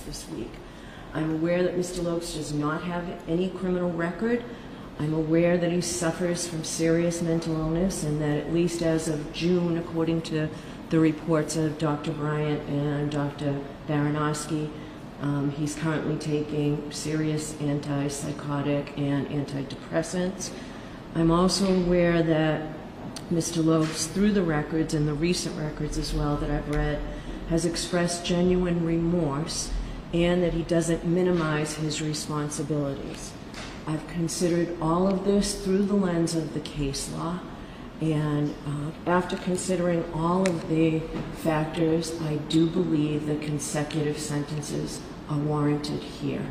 this week. I'm aware that Mr. Lopes does not have any criminal record. I'm aware that he suffers from serious mental illness and that at least as of June, according to the reports of Dr. Bryant and Dr. Baranowski, he's currently taking serious antipsychotic and antidepressants. I'm also aware that Mr. Lopes, through the records and the recent records as well that I've read, has expressed genuine remorse and that he doesn't minimize his responsibilities. I've considered all of this through the lens of the case law, and after considering all of the factors, I do believe that consecutive sentences are warranted here.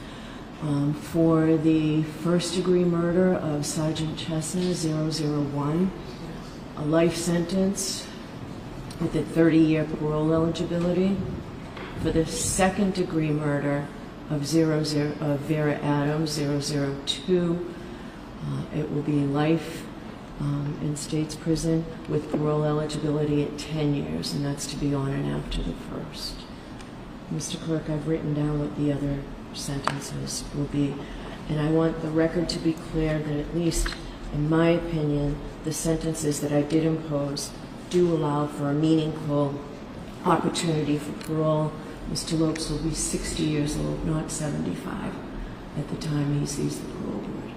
For the first-degree murder of Sergeant Chesna, 001, a life sentence with a 30-year parole eligibility. For the second-degree murder of Vera Adams, 002, it will be life in state's prison with parole eligibility at 10 years, and that's to be on and after the first. Mr. Clerk, I've written down what the other sentences will be, and I want the record to be clear that at least, in my opinion, the sentences that I did impose do allow for a meaningful opportunity for parole. Mr. Lopes will be 60 years old, not 75, at the time he sees the parole board.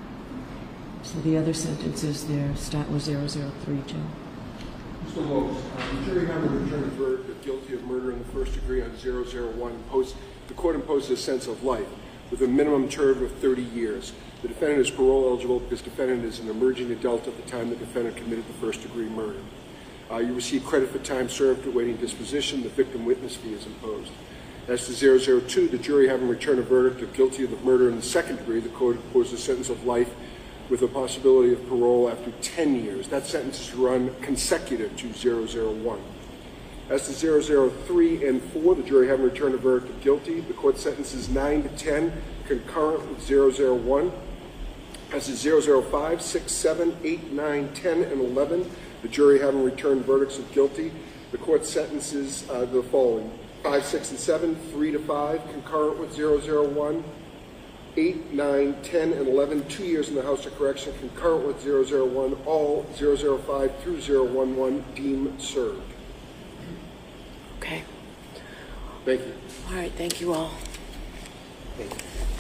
So the other sentences there start with 003, Joe. Mr. Lopes, the jury having returned a verdict of guilty of murder in the first degree on 001, the court imposes a sentence of life with a minimum term of 30 years. The defendant is parole eligible because the defendant is an emerging adult at the time the defendant committed the first degree murder. You receive credit for time served awaiting disposition. The victim witness fee is imposed. As to 002, the jury having returned a verdict of guilty of the murder in the second degree, the court imposes a sentence of life with a possibility of parole after 10 years. That sentence is run consecutive to 001. As to 003 and 4, the jury having returned a verdict of guilty, the court sentences 9 to 10 concurrent with 001. As to 005, 6, 7, 8, 9, 10, and 11, the jury having returned verdicts of guilty, the court sentences the following: 5, 6, and 7, 3 to 5, concurrent with 001, 8, 9, 10, and 11, 2 years in the House of Correction, concurrent with 001, all 005 through 011 deemed served. Okay. Thank you. All right, thank you all. Thank you.